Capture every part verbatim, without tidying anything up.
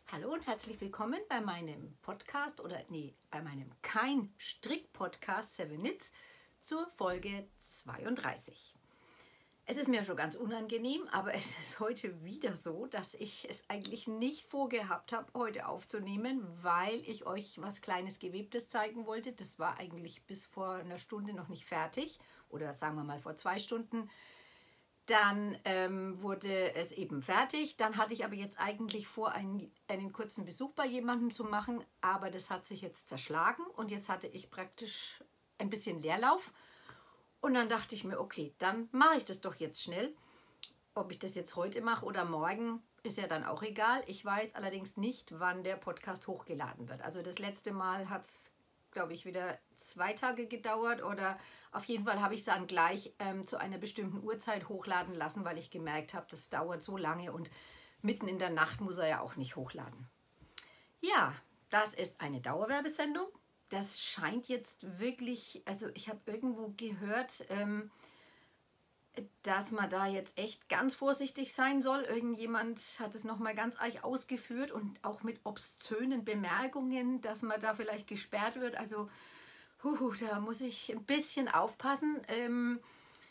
Hallo und herzlich willkommen bei meinem Podcast oder nee, bei meinem Kein Strick-Podcast Seven Knits zur Folge zweiunddreißig. Es ist mir schon ganz unangenehm, aber es ist heute wieder so, dass ich es eigentlich nicht vorgehabt habe, heute aufzunehmen, weil ich euch was Kleines Gewebtes zeigen wollte. Das war eigentlich bis vor einer Stunde noch nicht fertig oder sagen wir mal vor zwei Stunden. Dann ähm, wurde es eben fertig. Dann hatte ich aber jetzt eigentlich vor, einen, einen kurzen Besuch bei jemandem zu machen, aber das hat sich jetzt zerschlagen und jetzt hatte ich praktisch ein bisschen Leerlauf. Und dann dachte ich mir, okay, dann mache ich das doch jetzt schnell. Ob ich das jetzt heute mache oder morgen, ist ja dann auch egal. Ich weiß allerdings nicht, wann der Podcast hochgeladen wird. Also das letzte Mal hat es, glaube ich, wieder zwei Tage gedauert oder auf jeden Fall habe ich es dann gleich ähm, zu einer bestimmten Uhrzeit hochladen lassen, weil ich gemerkt habe, das dauert so lange und mitten in der Nacht muss er ja auch nicht hochladen. Ja, das ist eine Dauerwerbesendung. Das scheint jetzt wirklich, also ich habe irgendwo gehört, ähm, dass man da jetzt echt ganz vorsichtig sein soll. Irgendjemand hat es nochmal ganz arg ausgeführt und auch mit obszönen Bemerkungen, dass man da vielleicht gesperrt wird. Also huhu, da muss ich ein bisschen aufpassen, ähm,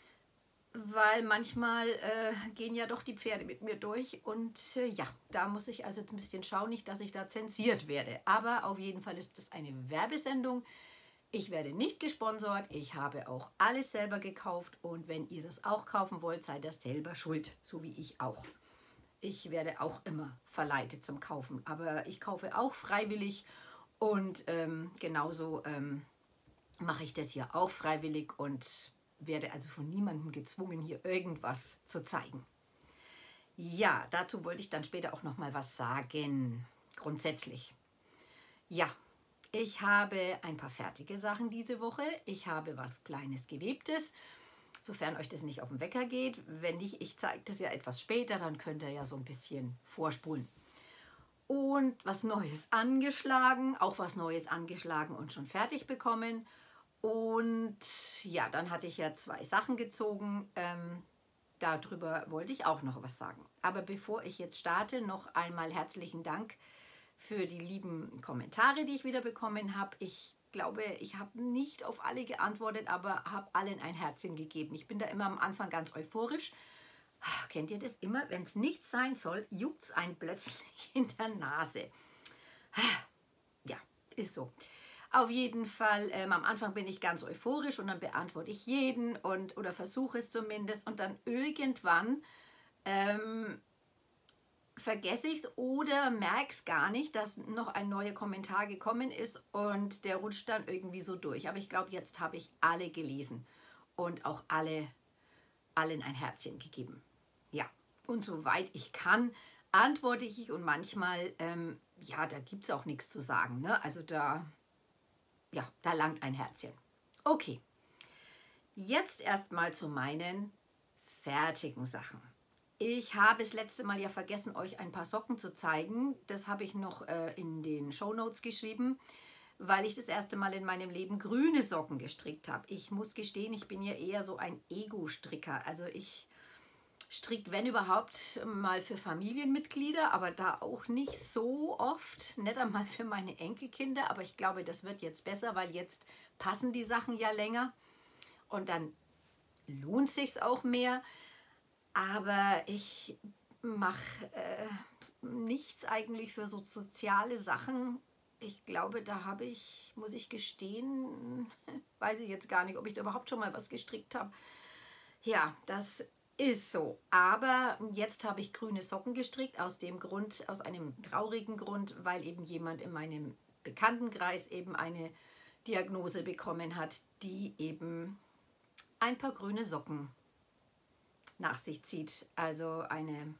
weil manchmal äh, gehen ja doch die Pferde mit mir durch. Und äh, ja, da muss ich also ein bisschen schauen, nicht, dass ich da zensiert werde. Aber auf jeden Fall ist das eine Werbesendung. Ich werde nicht gesponsert, ich habe auch alles selber gekauft und wenn ihr das auch kaufen wollt, seid ihr selber schuld, so wie ich auch. Ich werde auch immer verleitet zum Kaufen, aber ich kaufe auch freiwillig und ähm, genauso ähm, mache ich das hier auch freiwillig und werde also von niemandem gezwungen, hier irgendwas zu zeigen. Ja, dazu wollte ich dann später auch noch mal was sagen, grundsätzlich. Ja. Ich habe ein paar fertige Sachen diese Woche. Ich habe was Kleines Gewebtes, sofern euch das nicht auf den Wecker geht. Wenn nicht, ich zeige das ja etwas später, dann könnt ihr ja so ein bisschen vorspulen. Und was Neues angeschlagen, auch was Neues angeschlagen und schon fertig bekommen. Und ja, dann hatte ich ja zwei Sachen gezogen. Ähm, darüber wollte ich auch noch was sagen. Aber bevor ich jetzt starte, noch einmal herzlichen Dank für die lieben Kommentare, die ich wieder bekommen habe. Ich glaube, ich habe nicht auf alle geantwortet, aber habe allen ein Herzchen gegeben. Ich bin da immer am Anfang ganz euphorisch. Ach, kennt ihr das immer? Wenn es nichts sein soll, juckt es einen plötzlich in der Nase. Ja, ist so. Auf jeden Fall, ähm, am Anfang bin ich ganz euphorisch und dann beantworte ich jeden und, oder versuche es zumindest. Und dann irgendwann ähm, vergesse ich es oder merke es gar nicht, dass noch ein neuer Kommentar gekommen ist und der rutscht dann irgendwie so durch. Aber ich glaube, jetzt habe ich alle gelesen und auch alle, allen ein Herzchen gegeben. Ja, und soweit ich kann, antworte ich und manchmal, ähm, ja, da gibt es auch nichts zu sagen. Ne? Also da, ja, da langt ein Herzchen. Okay, jetzt erstmal zu meinen fertigen Sachen. Ich habe das letzte Mal ja vergessen, euch ein paar Socken zu zeigen. Das habe ich noch äh, in den Shownotes geschrieben, weil ich das erste Mal in meinem Leben grüne Socken gestrickt habe. Ich muss gestehen, ich bin ja eher so ein Ego-Stricker. Also ich stricke, wenn überhaupt, mal für Familienmitglieder, aber da auch nicht so oft. Nicht einmal für meine Enkelkinder, aber ich glaube, das wird jetzt besser, weil jetzt passen die Sachen ja länger und dann lohnt sich's auch mehr. Aber ich mache äh, nichts eigentlich für so soziale Sachen. Ich glaube, da habe ich, muss ich gestehen, weiß ich jetzt gar nicht, ob ich da überhaupt schon mal was gestrickt habe. Ja, das ist so. Aber jetzt habe ich grüne Socken gestrickt, aus dem Grund, aus einem traurigen Grund, weil eben jemand in meinem Bekanntenkreis eben eine Diagnose bekommen hat, die eben ein paar grüne Socken nach sich zieht. Also eine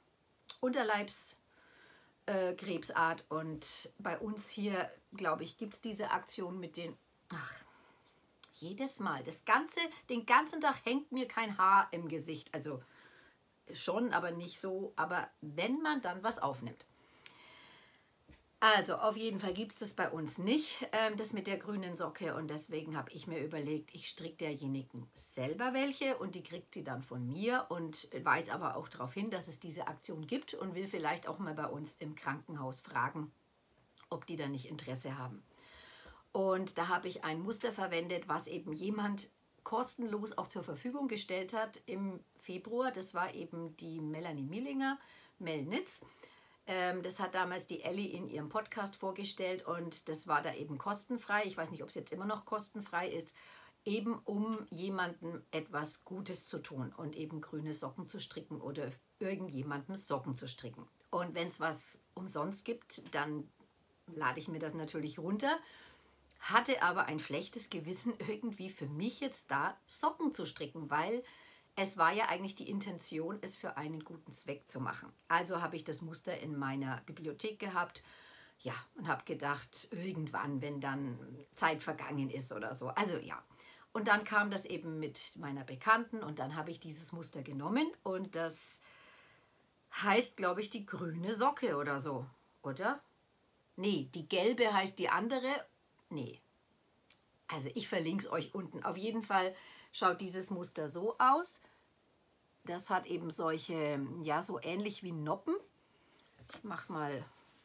Unterleibskrebsart. Äh, und bei uns hier, glaube ich, gibt es diese Aktion mit den... Ach, jedes Mal. Das ganze, den ganzen Tag hängt mir kein Haar im Gesicht. Also schon, aber nicht so. Aber wenn man dann was aufnimmt. Also auf jeden Fall gibt es das bei uns nicht, ähm, das mit der grünen Socke. Und deswegen habe ich mir überlegt, ich stricke derjenigen selber welche und die kriegt sie dann von mir und weise aber auch darauf hin, dass es diese Aktion gibt und will vielleicht auch mal bei uns im Krankenhaus fragen, ob die da nicht Interesse haben. Und da habe ich ein Muster verwendet, was eben jemand kostenlos auch zur Verfügung gestellt hat im Februar. Das war eben die Melanie Millinger, Mel Nitz. Das hat damals die Elli in ihrem Podcast vorgestellt und das war da eben kostenfrei. Ich weiß nicht, ob es jetzt immer noch kostenfrei ist, eben um jemandem etwas Gutes zu tun und eben grüne Socken zu stricken oder irgendjemandem Socken zu stricken. Und wenn es was umsonst gibt, dann lade ich mir das natürlich runter, hatte aber ein schlechtes Gewissen, irgendwie für mich jetzt da Socken zu stricken, weil es war ja eigentlich die Intention, es für einen guten Zweck zu machen. Also habe ich das Muster in meiner Bibliothek gehabt, ja, und habe gedacht, irgendwann, wenn dann Zeit vergangen ist oder so. Also ja, und dann kam das eben mit meiner Bekannten und dann habe ich dieses Muster genommen und das heißt, glaube ich, die grüne Socke oder so, oder? Nee, die gelbe heißt die andere. Nee, also ich verlinke es euch unten. Auf jeden Fall schaut dieses Muster so aus. Das hat eben solche, ja, so ähnlich wie Noppen. Ich mache mal,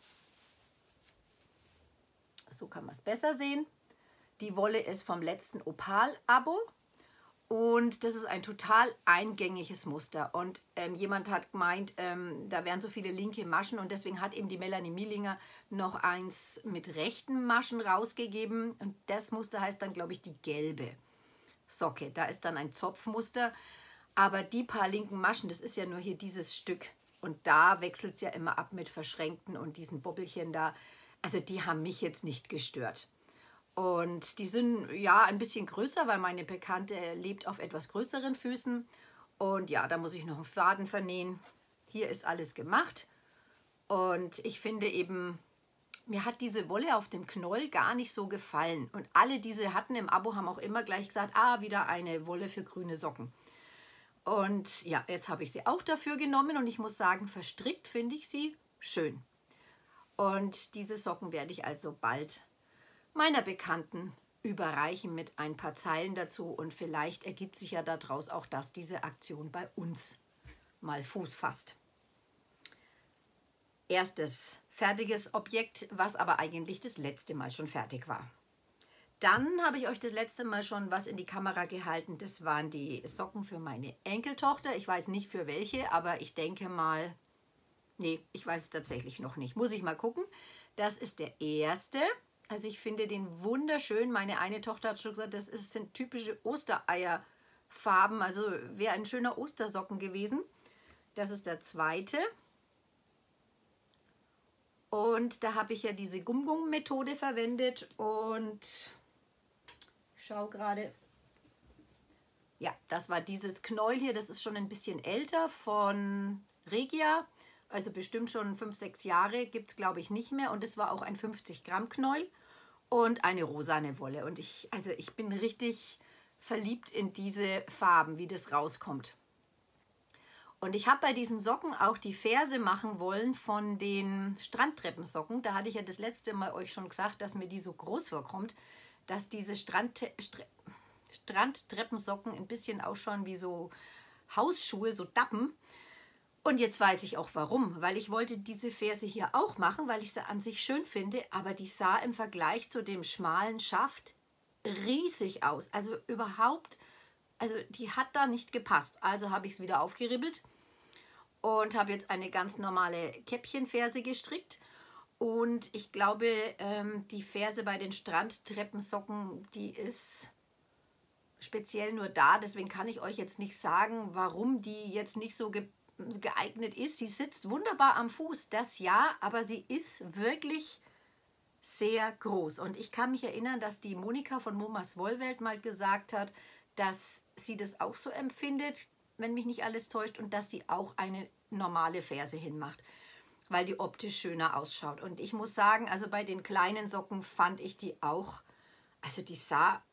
so kann man es besser sehen. Die Wolle ist vom letzten Opal-Abo und das ist ein total eingängiges Muster. Und ähm, jemand hat gemeint, ähm, da wären so viele linke Maschen und deswegen hat eben die Melanie Millinger noch eins mit rechten Maschen rausgegeben. Und das Muster heißt dann, glaube ich, die gelbe Socke. Da ist dann ein Zopfmuster. Aber die paar linken Maschen, das ist ja nur hier dieses Stück. Und da wechselt es ja immer ab mit verschränkten und diesen Bobbelchen da. Also die haben mich jetzt nicht gestört. Und die sind ja ein bisschen größer, weil meine Bekannte lebt auf etwas größeren Füßen. Und ja, da muss ich noch einen Faden vernähen. Hier ist alles gemacht. Und ich finde eben, mir hat diese Wolle auf dem Knoll gar nicht so gefallen. Und alle, die sie hatten im Abo, haben auch immer gleich gesagt, ah, wieder eine Wolle für grüne Socken. Und ja, jetzt habe ich sie auch dafür genommen und ich muss sagen, verstrickt finde ich sie schön. Und diese Socken werde ich also bald meiner Bekannten überreichen mit ein paar Zeilen dazu und vielleicht ergibt sich ja daraus auch, dass diese Aktion bei uns mal Fuß fasst. Erstes fertiges Objekt, was aber eigentlich das letzte Mal schon fertig war. Dann habe ich euch das letzte Mal schon was in die Kamera gehalten. Das waren die Socken für meine Enkeltochter. Ich weiß nicht für welche, aber ich denke mal, nee, ich weiß es tatsächlich noch nicht. Muss ich mal gucken. Das ist der erste. Also ich finde den wunderschön. Meine eine Tochter hat schon gesagt, das ist, sind typische Ostereierfarben. Also wäre ein schöner Ostersocken gewesen. Das ist der zweite. Und da habe ich ja diese Gum-Gum-Methode verwendet und ich schaue gerade, ja, das war dieses Knäuel hier, das ist schon ein bisschen älter von Regia, also bestimmt schon fünf, sechs Jahre, gibt es glaube ich nicht mehr und es war auch ein fünfzig Gramm Knäuel und eine rosane Wolle und ich, also ich bin richtig verliebt in diese Farben, wie das rauskommt. Und ich habe bei diesen Socken auch die Ferse machen wollen von den Strandtreppensocken. Da hatte ich ja das letzte Mal euch schon gesagt, dass mir die so groß vorkommt, dass diese Strand, Stre, Strandtreppensocken ein bisschen ausschauen wie so Hausschuhe, so Dappen. Und jetzt weiß ich auch warum, weil ich wollte diese Ferse hier auch machen, weil ich sie an sich schön finde, aber die sah im Vergleich zu dem schmalen Schaft riesig aus. Also überhaupt, also die hat da nicht gepasst. Also habe ich es wieder aufgeribbelt und habe jetzt eine ganz normale Käppchenferse gestrickt. Und ich glaube, ähm, die Ferse bei den Strandtreppensocken, die ist speziell nur da. Deswegen kann ich euch jetzt nicht sagen, warum die jetzt nicht so ge geeignet ist. Sie sitzt wunderbar am Fuß, das ja, aber sie ist wirklich sehr groß. Und ich kann mich erinnern, dass die Monika von Momas Wollwelt mal gesagt hat, dass sie das auch so empfindet, wenn mich nicht alles täuscht, und dass die auch eine normale Ferse hinmacht, weil die optisch schöner ausschaut. Und ich muss sagen, also bei den kleinen Socken fand ich die auch, also die sah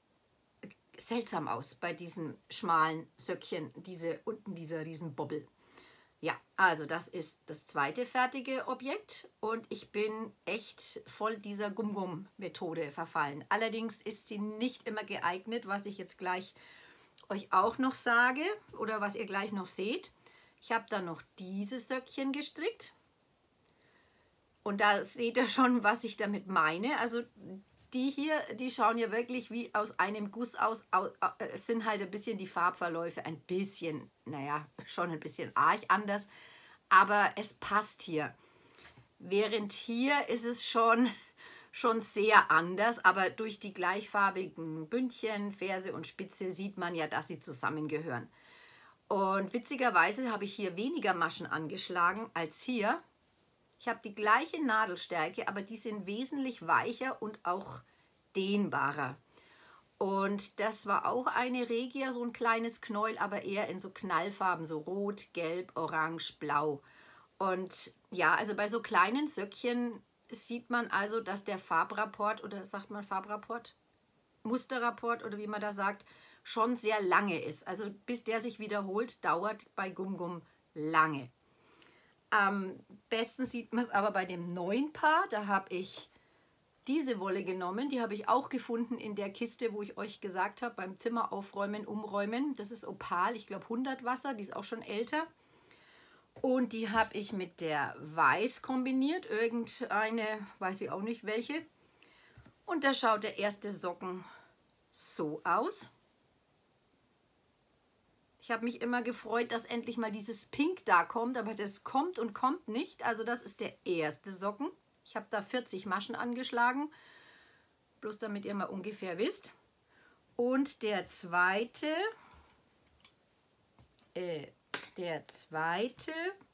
seltsam aus bei diesen schmalen Söckchen, diese unten dieser Riesenbobbel. Ja, also das ist das zweite fertige Objekt und ich bin echt voll dieser Gum-Gum-Methode verfallen. Allerdings ist sie nicht immer geeignet, was ich jetzt gleich euch auch noch sage oder was ihr gleich noch seht. Ich habe dann noch dieses Söckchen gestrickt und da seht ihr schon, was ich damit meine. Also die hier, die schauen ja wirklich wie aus einem Guss aus. Es sind halt ein bisschen die Farbverläufe, ein bisschen, naja, schon ein bisschen arg anders, aber es passt hier. Während hier ist es schon, schon sehr anders, aber durch die gleichfarbigen Bündchen, Ferse und Spitze sieht man ja, dass sie zusammengehören. Und witzigerweise habe ich hier weniger Maschen angeschlagen als hier. Ich habe die gleiche Nadelstärke, aber die sind wesentlich weicher und auch dehnbarer. Und das war auch eine Regia, so ein kleines Knäuel, aber eher in so Knallfarben, so rot, gelb, orange, blau. Und ja, also bei so kleinen Söckchen sieht man also, dass der Farbrapport, oder sagt man Farbrapport? Musterrapport oder wie man da sagt, schon sehr lange ist. Also bis der sich wiederholt, dauert bei Gum-Gum lange. Am besten sieht man es aber bei dem neuen Paar. Da habe ich diese Wolle genommen. Die habe ich auch gefunden in der Kiste, wo ich euch gesagt habe, beim Zimmer aufräumen, umräumen. Das ist Opal, ich glaube hundert Wasser, die ist auch schon älter. Und die habe ich mit der Weiß kombiniert. Irgendeine, weiß ich auch nicht welche. Und da schaut der erste Socken so aus. Ich habe mich immer gefreut, dass endlich mal dieses Pink da kommt, aber das kommt und kommt nicht. Also das ist der erste Socken. Ich habe da vierzig Maschen angeschlagen, bloß damit ihr mal ungefähr wisst. Und der zweite, äh, der zweite,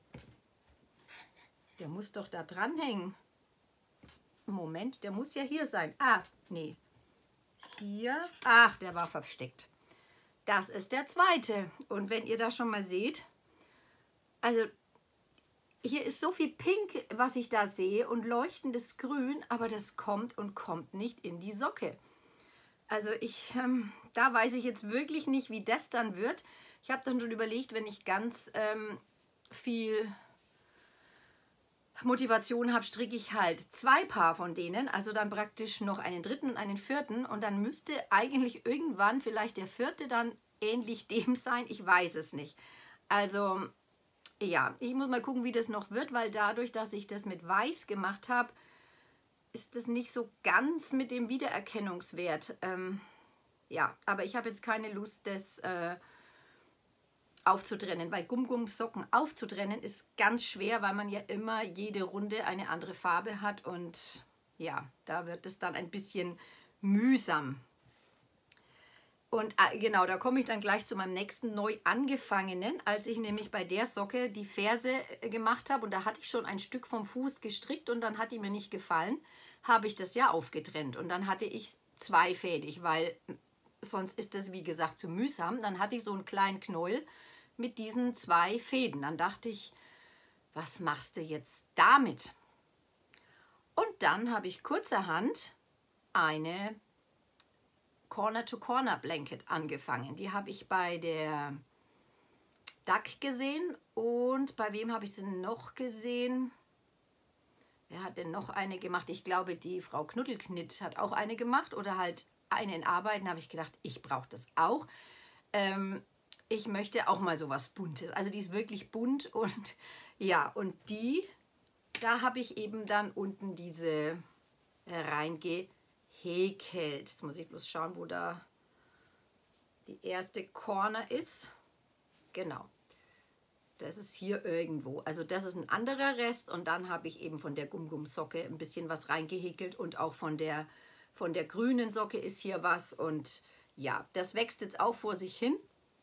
der muss doch da dranhängen. Moment, der muss ja hier sein. Ah, nee. Hier, ach, der war versteckt. Das ist der zweite. Und wenn ihr das schon mal seht, also hier ist so viel Pink, was ich da sehe und leuchtendes Grün, aber das kommt und kommt nicht in die Socke. Also ich, ähm, da weiß ich jetzt wirklich nicht, wie das dann wird. Ich habe dann schon überlegt, wenn ich ganz ähm, viel Motivation habe, stricke ich halt zwei Paar von denen, also dann praktisch noch einen dritten und einen vierten und dann müsste eigentlich irgendwann vielleicht der vierte dann ähnlich dem sein, ich weiß es nicht. Also ja, ich muss mal gucken, wie das noch wird, weil dadurch, dass ich das mit Weiß gemacht habe, ist das nicht so ganz mit dem Wiedererkennungswert. Ähm, ja, aber ich habe jetzt keine Lust, das äh, aufzutrennen, weil Gum-Gum-Socken aufzutrennen ist ganz schwer, weil man ja immer jede Runde eine andere Farbe hat und ja, da wird es dann ein bisschen mühsam. Und äh, genau, da komme ich dann gleich zu meinem nächsten neu angefangenen, als ich nämlich bei der Socke die Ferse äh, gemacht habe und da hatte ich schon ein Stück vom Fuß gestrickt und dann hat die mir nicht gefallen, habe ich das ja aufgetrennt und dann hatte ich zweifädig, weil sonst ist das wie gesagt zu mühsam. Dann hatte ich so einen kleinen Knäuel mit diesen zwei Fäden. Dann dachte ich, was machst du jetzt damit? Und dann habe ich kurzerhand eine Corner-to-Corner-Blanket angefangen. Die habe ich bei der Duck gesehen und bei wem habe ich sie noch gesehen? Wer hat denn noch eine gemacht? Ich glaube, die Frau Knuddelknitt hat auch eine gemacht oder halt eine in Arbeiten. Habe ich gedacht, ich brauche das auch. Ähm, Ich möchte auch mal sowas Buntes. Also die ist wirklich bunt und ja, und die, da habe ich eben dann unten diese reingehäkelt. Jetzt muss ich bloß schauen, wo da die erste Corner ist. Genau. Das ist hier irgendwo. Also das ist ein anderer Rest und dann habe ich eben von der Gum-Gum-Socke ein bisschen was reingehäkelt und auch von der, von der grünen Socke ist hier was und ja, das wächst jetzt auch vor sich hin.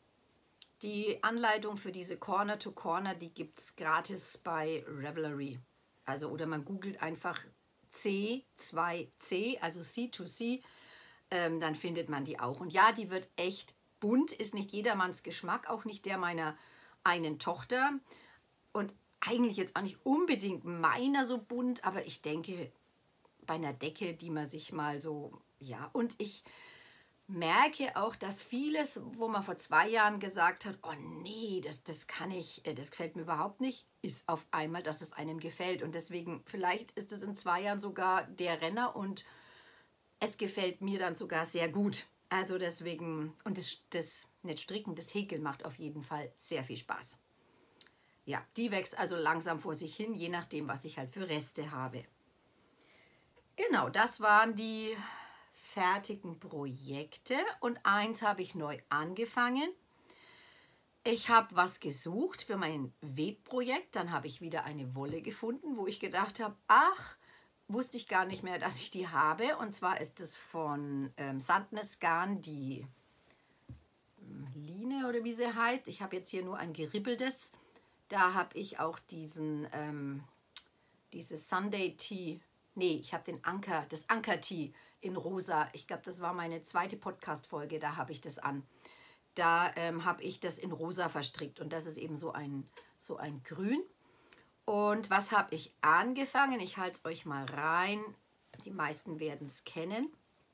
Die Anleitung für diese Corner to Corner, die gibt es gratis bei Ravelry. Also oder man googelt einfach C zwei C, also C to C, ähm, dann findet man die auch. Und ja, die wird echt bunt, ist nicht jedermanns Geschmack, auch nicht der meiner einen Tochter. Und eigentlich jetzt auch nicht unbedingt meiner so bunt, aber ich denke bei einer Decke, die man sich mal so, ja, und ich merke auch, dass vieles, wo man vor zwei Jahren gesagt hat, oh nee, das, das kann ich, das gefällt mir überhaupt nicht, ist auf einmal, dass es einem gefällt. Und deswegen, vielleicht ist es in zwei Jahren sogar der Renner und es gefällt mir dann sogar sehr gut. Also deswegen, und das, das nicht Stricken, das Häkeln macht auf jeden Fall sehr viel Spaß. Ja, die wächst also langsam vor sich hin, je nachdem, was ich halt für Reste habe. Genau, das waren die fertigen Projekte und eins habe ich neu angefangen. Ich habe was gesucht für mein Webprojekt, dann habe ich wieder eine Wolle gefunden, wo ich gedacht habe, ach, wusste ich gar nicht mehr, dass ich die habe. Und zwar ist es von ähm, Sandnes Garn, die ähm, Line oder wie sie heißt. Ich habe jetzt hier nur ein geribbeltes. Da habe ich auch diesen, ähm, dieses Sunday Tea, nee, ich habe den Anker, das Anker Tea in rosa. Ich glaube, das war meine zweite Podcast-Folge, da habe ich das an. Da ähm, habe ich das in rosa verstrickt und das ist eben so ein, so ein Grün. Und was habe ich angefangen? Ich halte es euch mal rein. Die meisten werden es kennen.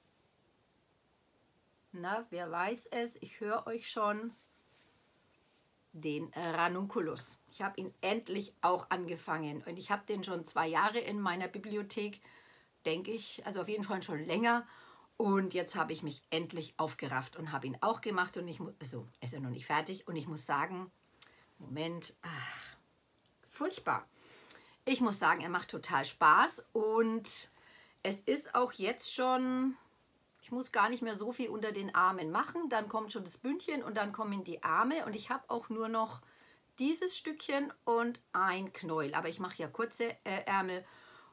Na, wer weiß es? Ich höre euch schon. Den Ranunculus. Ich habe ihn endlich auch angefangen. Und ich habe den schon zwei Jahre in meiner Bibliothek, denke ich. Also auf jeden Fall schon länger. Und jetzt habe ich mich endlich aufgerafft und habe ihn auch gemacht. Und ich muss, also er ist ja noch nicht fertig. Und ich muss sagen, Moment, ach, furchtbar. Ich muss sagen, er macht total Spaß und es ist auch jetzt schon, ich muss gar nicht mehr so viel unter den Armen machen. Dann kommt schon das Bündchen und dann kommen die Arme und ich habe auch nur noch dieses Stückchen und ein Knäuel. Aber ich mache ja kurze äh, Ärmel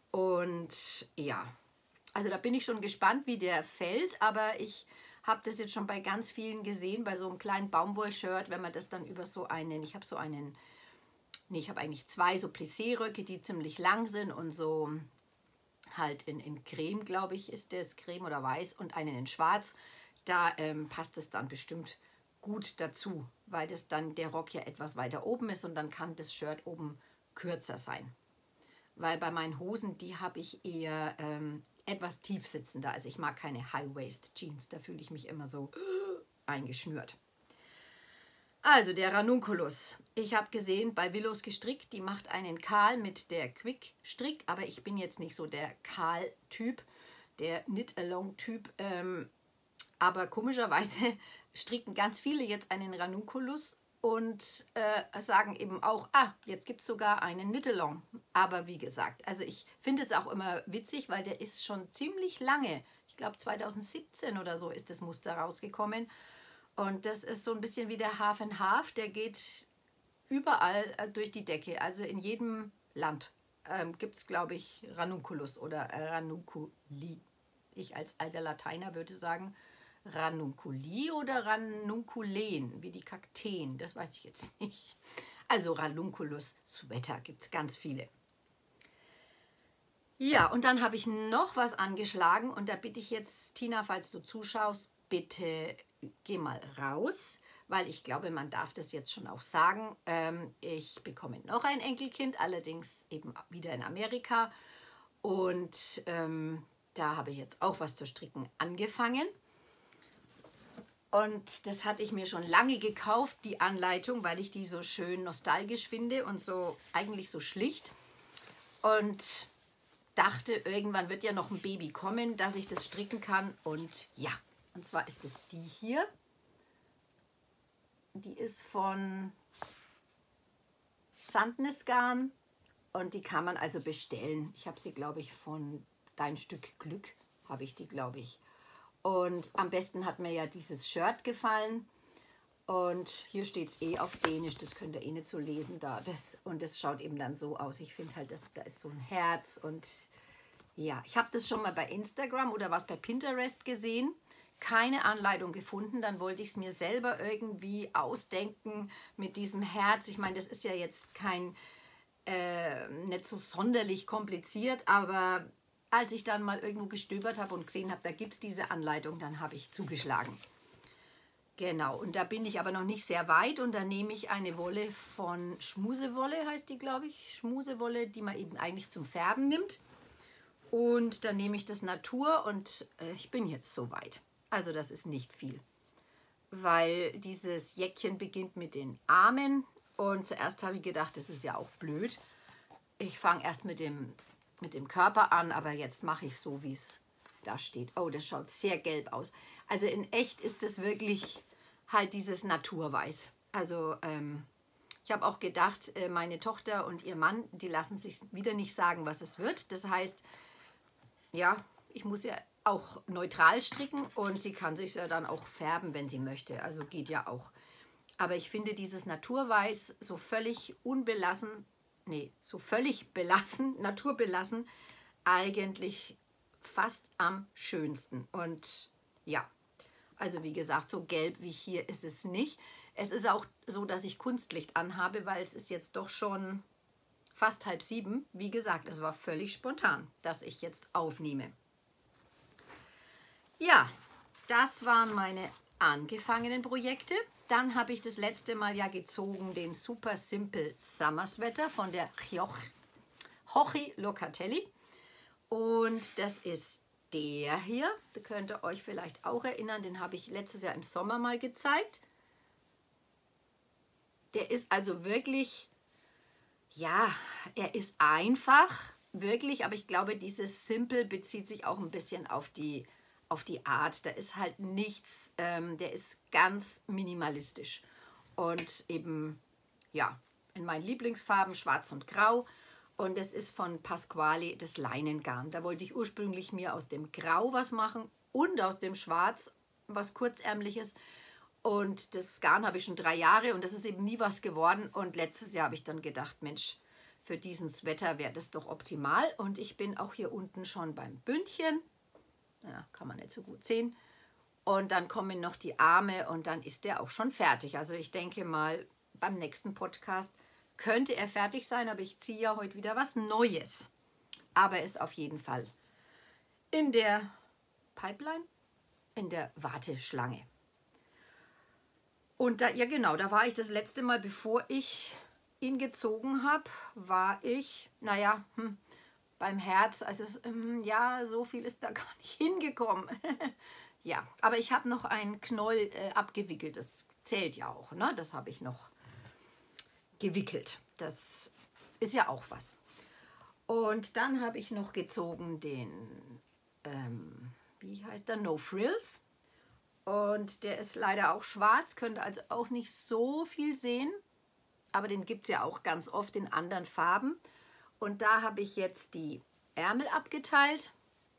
und ja, also da bin ich schon gespannt, wie der fällt. Aber ich habe das jetzt schon bei ganz vielen gesehen, bei so einem kleinen Baumwoll-Shirt, wenn man das dann über so einen, ich habe so einen, nee, ich habe eigentlich zwei so Plissé-Röcke, die ziemlich lang sind und so halt in, in Creme, glaube ich, ist das, Creme oder Weiß und einen in Schwarz. Da ähm, passt es dann bestimmt gut dazu, weil das dann der Rock ja etwas weiter oben ist und dann kann das Shirt oben kürzer sein. Weil bei meinen Hosen, die habe ich eher ähm, etwas tief sitzender. Also ich mag keine High-Waist-Jeans, da fühle ich mich immer so eingeschnürt. Also der Ranunculus. Ich habe gesehen, bei Willows gestrickt, die macht einen Kahl mit der Quick Strick, aber ich bin jetzt nicht so der Kahl-Typ, der Knit-Along-Typ. Ähm, aber komischerweise stricken ganz viele jetzt einen Ranunculus und äh, sagen eben auch, ah, jetzt gibt es sogar einen Knit-Along. Aber wie gesagt, also ich finde es auch immer witzig, weil der ist schon ziemlich lange, ich glaube zweitausendsiebzehn oder so ist das Muster rausgekommen. Und das ist so ein bisschen wie der Half and Half, der geht überall durch die Decke. Also in jedem Land ähm, gibt es, glaube ich, Ranunculus oder Ranunculi. Ich als alter Lateiner würde sagen Ranunculi oder Ranunculen, wie die Kakteen, das weiß ich jetzt nicht. Also Ranunculus Sweater gibt es ganz viele. Ja, und dann habe ich noch was angeschlagen und da bitte ich jetzt, Tina, falls du zuschaust, bitte geh mal raus, weil ich glaube, man darf das jetzt schon auch sagen. Ähm, ich bekomme noch ein Enkelkind, allerdings eben wieder in Amerika. Und ähm, da habe ich jetzt auch was zu stricken angefangen. Und das hatte ich mir schon lange gekauft, die Anleitung, weil ich die so schön nostalgisch finde und so eigentlich so schlicht. Und dachte, irgendwann wird ja noch ein Baby kommen, dass ich das stricken kann. Und ja. Und zwar ist es die hier. Die ist von Sandnes Garn und die kann man also bestellen. Ich habe sie, glaube ich, von Dein Stück Glück, habe ich die, glaube ich. Und am besten hat mir ja dieses Shirt gefallen. Und hier steht es eh auf Dänisch, das könnt ihr eh nicht so lesen da. Das, und das schaut eben dann so aus. Ich finde halt, dass, da ist so ein Herz und ja, ich habe das schon mal bei Instagram oder was bei Pinterest gesehen. Keine Anleitung gefunden, dann wollte ich es mir selber irgendwie ausdenken mit diesem Herz. Ich meine, das ist ja jetzt kein, äh, nicht so sonderlich kompliziert, aber als ich dann mal irgendwo gestöbert habe und gesehen habe, da gibt es diese Anleitung, dann habe ich zugeschlagen. Genau, und da bin ich aber noch nicht sehr weit und da nehme ich eine Wolle von Schmusewolle, heißt die, glaube ich, Schmusewolle, die man eben eigentlich zum Färben nimmt. Und dann nehme ich das Natur und äh, ich bin jetzt soweit. Also das ist nicht viel, weil dieses Jäckchen beginnt mit den Armen und zuerst habe ich gedacht, das ist ja auch blöd. Ich fange erst mit dem, mit dem Körper an, aber jetzt mache ich so, wie es da steht. Oh, das schaut sehr gelb aus. Also in echt ist es wirklich halt dieses Naturweiß. Also ähm, ich habe auch gedacht, äh, meine Tochter und ihr Mann, die lassen sich wieder nicht sagen, was es wird. Das heißt, ja, ich muss ja auch neutral stricken und sie kann sich ja dann auch färben, wenn sie möchte. Also geht ja auch. Aber ich finde dieses Naturweiß so völlig unbelassen, nee, so völlig belassen, naturbelassen, eigentlich fast am schönsten. Und ja, also wie gesagt, so gelb wie hier ist es nicht. Es ist auch so, dass ich Kunstlicht anhabe, weil es ist jetzt doch schon fast halb sieben. Wie gesagt, es war völlig spontan, dass ich jetzt aufnehme. Ja, das waren meine angefangenen Projekte. Dann habe ich das letzte Mal ja gezogen den Super Simple Summer Sweater von der Jochi Locatelli. Und das ist der hier. Da könnt ihr euch vielleicht auch erinnern. Den habe ich letztes Jahr im Sommer mal gezeigt. Der ist also wirklich, ja, er ist einfach, wirklich. Aber ich glaube, dieses Simple bezieht sich auch ein bisschen auf die auf die Art. Da ist halt nichts, ähm, der ist ganz minimalistisch. Und eben, ja, in meinen Lieblingsfarben, schwarz und grau. Und es ist von Pasquale das Leinengarn. Da wollte ich ursprünglich mir aus dem Grau was machen und aus dem Schwarz was Kurzärmliches. Und das Garn habe ich schon drei Jahre und das ist eben nie was geworden. Und letztes Jahr habe ich dann gedacht, Mensch, für diesen Sweater wäre das doch optimal. Und ich bin auch hier unten schon beim Bündchen. Ja, kann man nicht so gut sehen. Und dann kommen noch die Arme und dann ist der auch schon fertig. Also ich denke mal, beim nächsten Podcast könnte er fertig sein, aber ich ziehe ja heute wieder was Neues. Aber ist auf jeden Fall in der Pipeline, in der Warteschlange. Und da, ja genau, da war ich das letzte Mal, bevor ich ihn gezogen habe, war ich, naja, hm, beim Herz, also ähm, ja, so viel ist da gar nicht hingekommen. Ja, aber ich habe noch einen Knoll äh, abgewickelt, das zählt ja auch, ne? Das habe ich noch gewickelt, das ist ja auch was. Und dann habe ich noch gezogen den, ähm, wie heißt der, No Frills. Und der ist leider auch schwarz, könnt ihr also auch nicht so viel sehen, aber den gibt es ja auch ganz oft in anderen Farben. Und da habe ich jetzt die Ärmel abgeteilt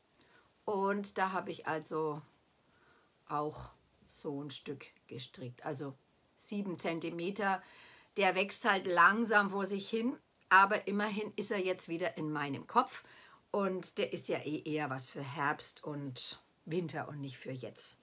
und da habe ich also auch so ein Stück gestrickt, also sieben Zentimeter. Der wächst halt langsam vor sich hin, aber immerhin ist er jetzt wieder in meinem Kopf und der ist ja eh eher was für Herbst und Winter und nicht für jetzt.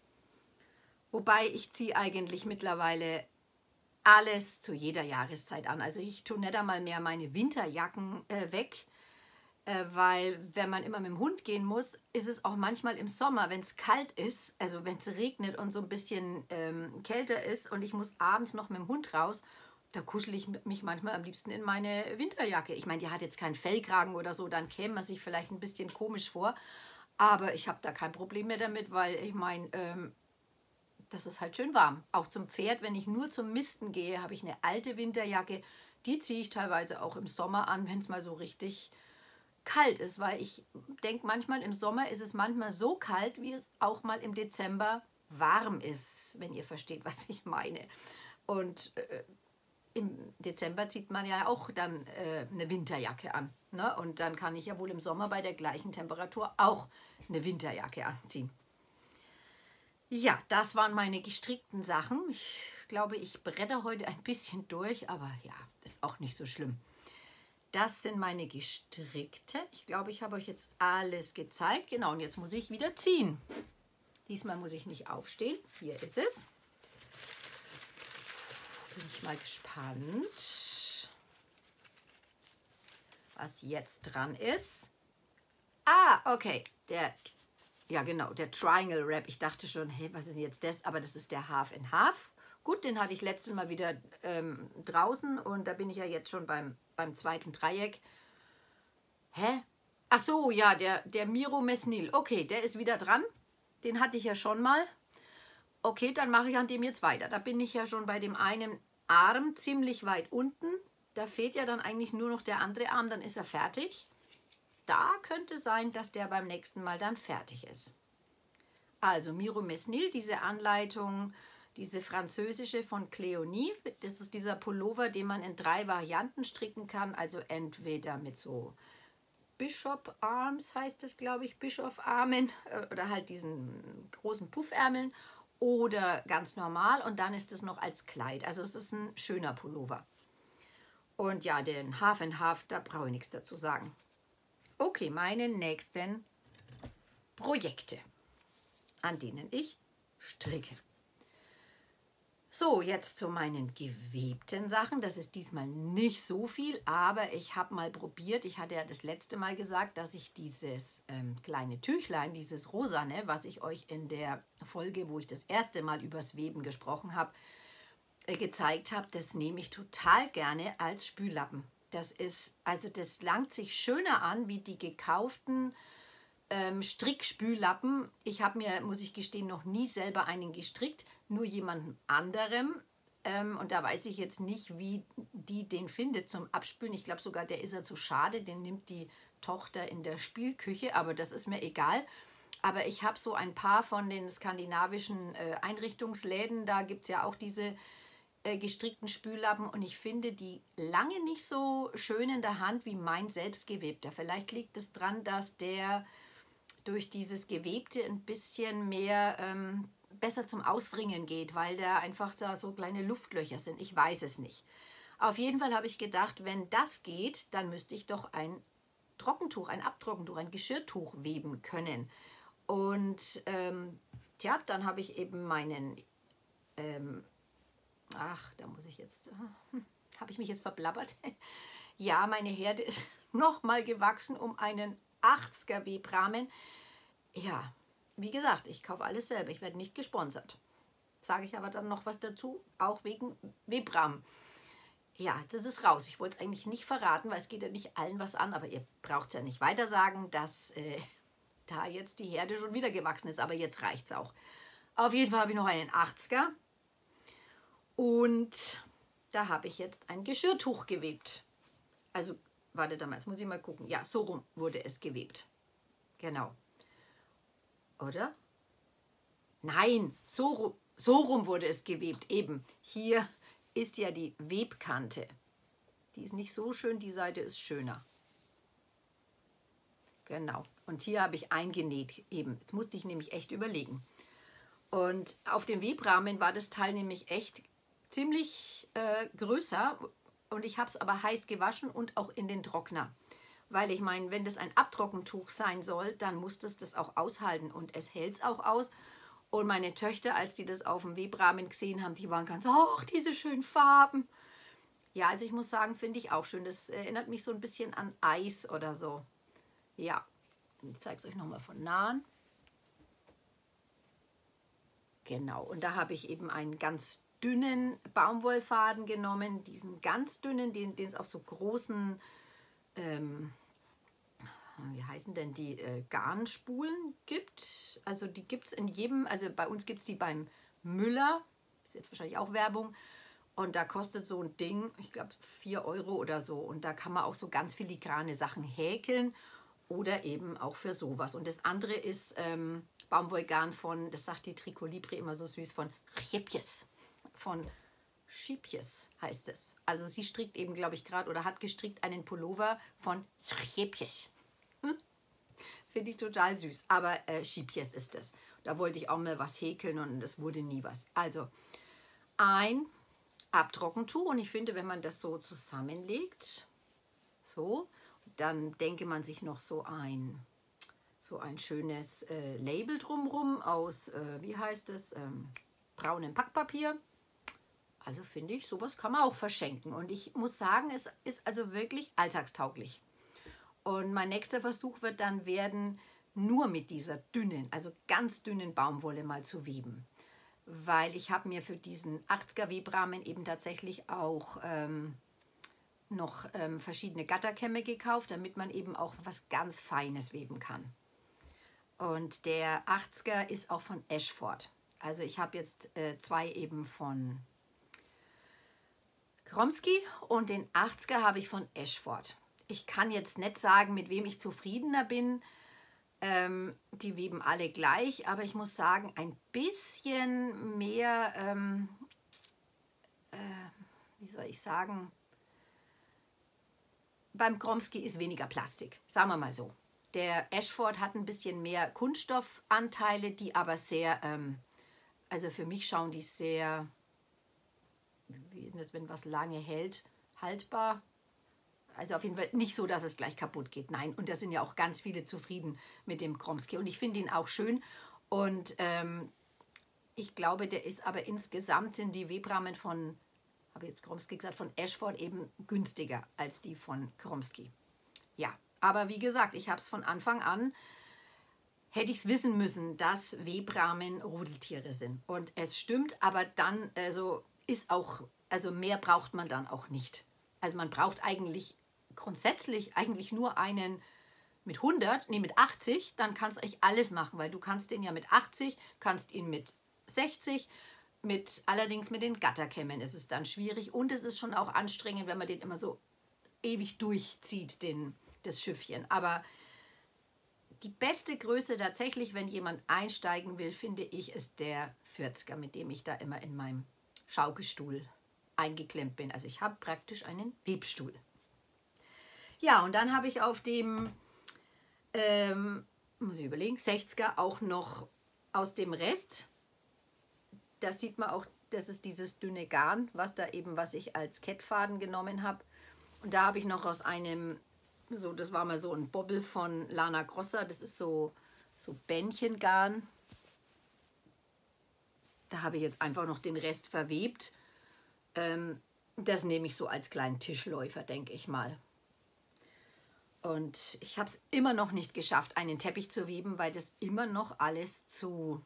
Wobei ich ziehe eigentlich mittlerweile alles zu jeder Jahreszeit an. Also ich tue nicht einmal mehr meine Winterjacken äh, weg, äh, weil wenn man immer mit dem Hund gehen muss, ist es auch manchmal im Sommer, wenn es kalt ist, also wenn es regnet und so ein bisschen ähm, kälter ist und ich muss abends noch mit dem Hund raus, da kuschel ich mich manchmal am liebsten in meine Winterjacke. Ich meine, die hat jetzt keinen Fellkragen oder so, dann käme man sich vielleicht ein bisschen komisch vor, aber ich habe da kein Problem mehr damit, weil ich meine, ähm, das ist halt schön warm. Auch zum Pferd, wenn ich nur zum Misten gehe, habe ich eine alte Winterjacke. Die ziehe ich teilweise auch im Sommer an, wenn es mal so richtig kalt ist. Weil ich denke, manchmal im Sommer ist es manchmal so kalt, wie es auch mal im Dezember warm ist, wenn ihr versteht, was ich meine. Und äh, im Dezember zieht man ja auch dann äh, eine Winterjacke an. Ne? Und dann kann ich ja wohl im Sommer bei der gleichen Temperatur auch eine Winterjacke anziehen. Ja, das waren meine gestrickten Sachen. Ich glaube, ich bretter heute ein bisschen durch, aber ja, ist auch nicht so schlimm. Das sind meine gestrickten. Ich glaube, ich habe euch jetzt alles gezeigt. Genau, und jetzt muss ich wieder ziehen. Diesmal muss ich nicht aufstehen. Hier ist es. Bin ich mal gespannt, was jetzt dran ist. Ah, okay, der... Ja, genau, der Triangle Wrap. Ich dachte schon, hey, was ist denn jetzt das? Aber das ist der Half in Half. Gut, den hatte ich letztes Mal wieder ähm, draußen und da bin ich ja jetzt schon beim, beim zweiten Dreieck. Hä? Ach so, ja, der, der Miro Mesnil. Okay, der ist wieder dran. den hatte ich ja schon mal. Okay, dann mache ich an dem jetzt weiter. Da bin ich ja schon bei dem einen Arm ziemlich weit unten. Da fehlt ja dann eigentlich nur noch der andere Arm, dann ist er fertig. Da könnte sein, dass der beim nächsten Mal dann fertig ist. Also Miro Mesnil, diese Anleitung, diese französische von Cleonie. Das ist dieser Pullover, den man in drei Varianten stricken kann. Also entweder mit so Bishop Arms heißt es, glaube ich, Bischofarmen oder halt diesen großen Puffärmeln oder ganz normal und dann ist es noch als Kleid. Also es ist ein schöner Pullover. Und ja, den Half and Half, da brauche ich nichts dazu sagen. Okay, meine nächsten Projekte, an denen ich stricke. So, jetzt zu meinen gewebten Sachen. Das ist diesmal nicht so viel, aber ich habe mal probiert. Ich hatte ja das letzte Mal gesagt, dass ich dieses ähm, kleine Tüchlein, dieses Rosane, was ich euch in der Folge, wo ich das erste Mal übers Weben gesprochen habe, äh, gezeigt habe, das nehme ich total gerne als Spüllappen. Das ist, also das langt sich schöner an wie die gekauften ähm, Strickspüllappen. Ich habe mir, muss ich gestehen, noch nie selber einen gestrickt, nur jemandem anderem. Ähm, und da weiß ich jetzt nicht, wie die den findet zum Abspülen. Ich glaube sogar, der ist ja zu schade. Den nimmt die Tochter in der Spielküche, aber das ist mir egal. Aber ich habe so ein paar von den skandinavischen äh, Einrichtungsläden. Da gibt es ja auch diese äh, gestrickten Spüllappen. Und ich finde die lange nicht so schön in der Hand wie mein selbstgewebter. Vielleicht liegt es daran, dass der durch dieses Gewebte ein bisschen mehr ähm, besser zum Auswringen geht, weil da einfach da so kleine Luftlöcher sind. Ich weiß es nicht. Auf jeden Fall habe ich gedacht, wenn das geht, dann müsste ich doch ein Trockentuch, ein Abtrockentuch, ein Geschirrtuch weben können. Und ähm, tja, dann habe ich eben meinen, ähm, ach, da muss ich jetzt, hm, habe ich mich jetzt verblabbert? Ja, meine Herde ist nochmal gewachsen um einen achtziger Webrahmen. Ja, wie gesagt, ich kaufe alles selber. Ich werde nicht gesponsert. Sage ich aber dann noch was dazu, auch wegen Webrahmen. Ja, das ist raus. Ich wollte es eigentlich nicht verraten, weil es geht ja nicht allen was an. Aber ihr braucht es ja nicht weiter sagen, dass äh, da jetzt die Herde schon wieder gewachsen ist. Aber jetzt reicht es auch. Auf jeden Fall habe ich noch einen achtziger. Und da habe ich jetzt ein Geschirrtuch gewebt. Also, warte da mal, jetzt muss ich mal gucken. Ja, so rum wurde es gewebt. Genau. Oder? Nein, so, so rum wurde es gewebt. Eben, hier ist ja die Webkante. Die ist nicht so schön, die Seite ist schöner. Genau. Und hier habe ich eingenäht. Eben, jetzt musste ich nämlich echt überlegen. Und auf dem Webrahmen war das Teil nämlich echt ziemlich äh, größer. Und ich habe es aber heiß gewaschen und auch in den Trockner. Weil ich meine, wenn das ein Abtrockentuch sein soll, dann muss das das auch aushalten. Und es hält es auch aus. Und meine Töchter, als die das auf dem Webrahmen gesehen haben, die waren ganz, ach, diese schönen Farben. Ja, also ich muss sagen, finde ich auch schön. Das erinnert mich so ein bisschen an Eis oder so. Ja, ich zeige es euch nochmal von nahen. Genau, und da habe ich eben einen ganz dünnen Baumwollfaden genommen. Diesen ganz dünnen, den, den es auf so großen... Ähm, wie heißen denn die äh, Garnspulen gibt. Also die gibt es in jedem, also bei uns gibt es die beim Müller, ist jetzt wahrscheinlich auch Werbung. Und da kostet so ein Ding, ich glaube vier Euro oder so. Und da kann man auch so ganz filigrane Sachen häkeln oder eben auch für sowas. Und das andere ist ähm, Baumwollgarn von, das sagt die Tricot Libre immer so süß, von Schiepjes. Von Schiepjes heißt es. Also sie strickt eben, glaube ich, gerade oder hat gestrickt einen Pullover von Schiepjes. Finde ich total süß. Aber äh, Schiepjes ist es. Da wollte ich auch mal was häkeln und es wurde nie was. Also ein Abtrockentuch. Und ich finde, wenn man das so zusammenlegt, so, dann denke man sich noch so ein, so ein schönes äh, Label drumrum aus, äh, wie heißt es, ähm, braunem Packpapier. Also finde ich, sowas kann man auch verschenken. Und ich muss sagen, es ist also wirklich alltagstauglich. Und mein nächster Versuch wird dann werden, nur mit dieser dünnen, also ganz dünnen Baumwolle mal zu weben. Weil ich habe mir für diesen achtziger Webrahmen eben tatsächlich auch ähm, noch ähm, verschiedene Gatterkämme gekauft, damit man eben auch was ganz Feines weben kann. Und der achtziger ist auch von Ashford. Also ich habe jetzt äh, zwei eben von Kromsky und den achtziger habe ich von Ashford. Ich kann jetzt nicht sagen, mit wem ich zufriedener bin. Ähm, die weben alle gleich, aber ich muss sagen, ein bisschen mehr, ähm, äh, wie soll ich sagen, beim Kromsky ist weniger Plastik, sagen wir mal so. Der Ashford hat ein bisschen mehr Kunststoffanteile, die aber sehr, ähm, also für mich schauen die sehr, wie ist das, wenn was lange hält, haltbar. Also auf jeden Fall nicht so, dass es gleich kaputt geht. Nein, und da sind ja auch ganz viele zufrieden mit dem Kromsky. Und ich finde ihn auch schön. Und ähm, ich glaube, der ist aber insgesamt sind die Webrahmen von, habe jetzt Kromsky gesagt, von Ashford eben günstiger als die von Kromsky. Ja, aber wie gesagt, ich habe es von Anfang an, hätte ich es wissen müssen, dass Webrahmen Rudeltiere sind. Und es stimmt, aber dann also ist auch, also mehr braucht man dann auch nicht. Also man braucht eigentlich grundsätzlich eigentlich nur einen mit hundert, nee mit achtzig, dann kannst du echt alles machen, weil du kannst den ja mit achtzig, kannst ihn mit sechzig, mit allerdings mit den Gatterkämmen ist es dann schwierig und es ist schon auch anstrengend, wenn man den immer so ewig durchzieht, den, das Schiffchen. Aber die beste Größe tatsächlich, wenn jemand einsteigen will, finde ich, ist der vierziger, mit dem ich da immer in meinem Schaukelstuhl eingeklemmt bin. Also ich habe praktisch einen Webstuhl. Ja, und dann habe ich auf dem, ähm, muss ich überlegen, sechziger auch noch aus dem Rest. Da sieht man auch, das ist dieses dünne Garn, was da eben, was ich als Kettfaden genommen habe. Und da habe ich noch aus einem, so, das war mal so ein Bobbel von Lana Grossa, das ist so, so Bändchengarn. Da habe ich jetzt einfach noch den Rest verwebt. Ähm, das nehme ich so als kleinen Tischläufer, denke ich mal. Und ich habe es immer noch nicht geschafft, einen Teppich zu weben, weil das immer noch alles zu,